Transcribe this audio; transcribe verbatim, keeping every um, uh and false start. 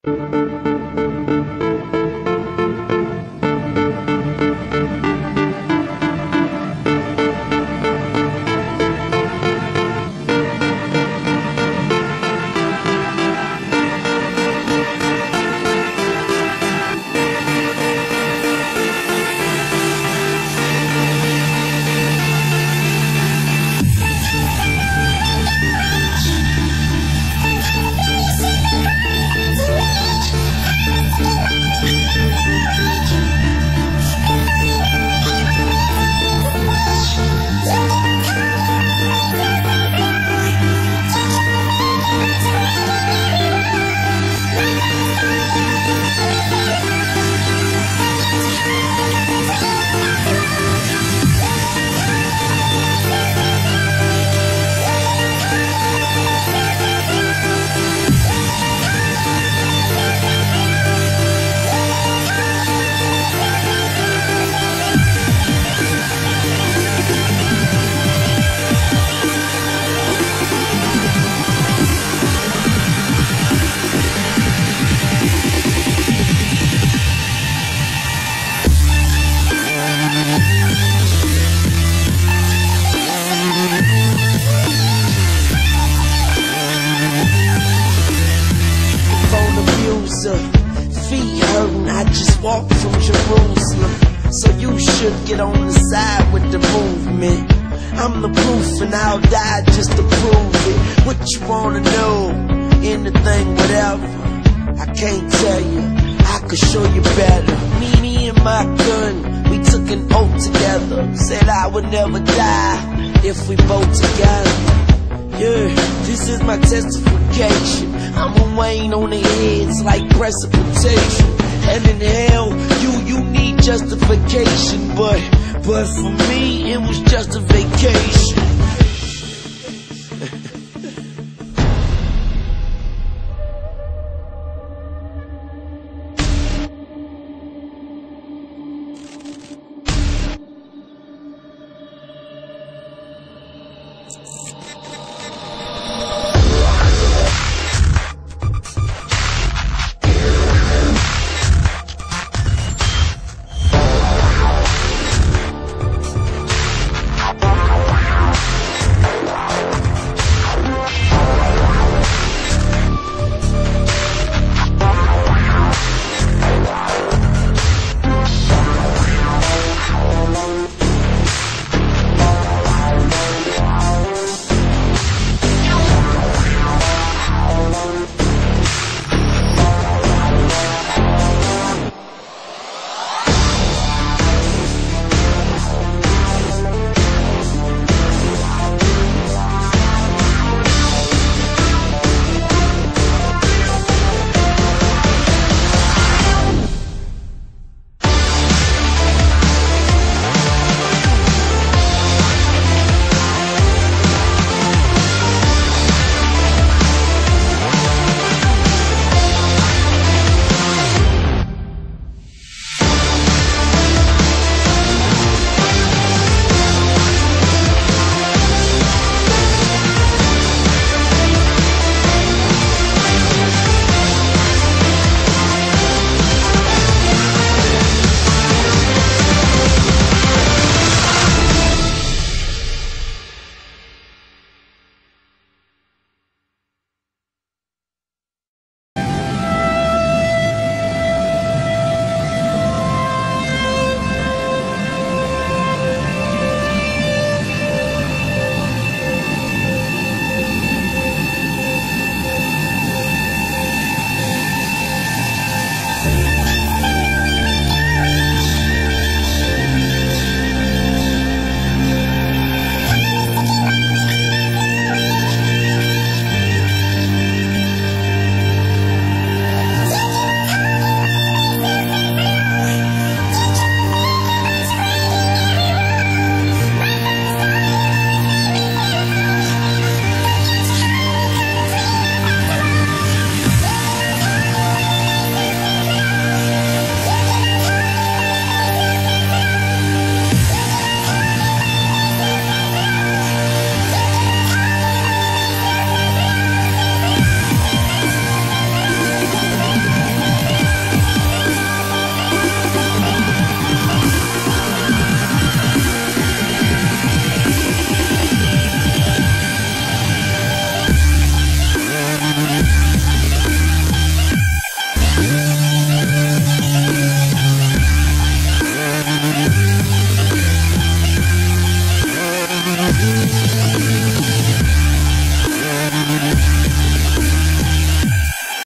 Feet hurting, I just walked from Jerusalem. So you should get on the side with the movement. I'm the proof and I'll die just to prove it. What you wanna know? Anything, whatever. I can't tell you, I could show you better. Me, me and my gun, we took an oath together. Said I would never die if we both together. Yeah, this is my testification. I'm a Wayne on their heads like precipitation. And in hell, you, you need justification. But, but for me, it was just a vacation.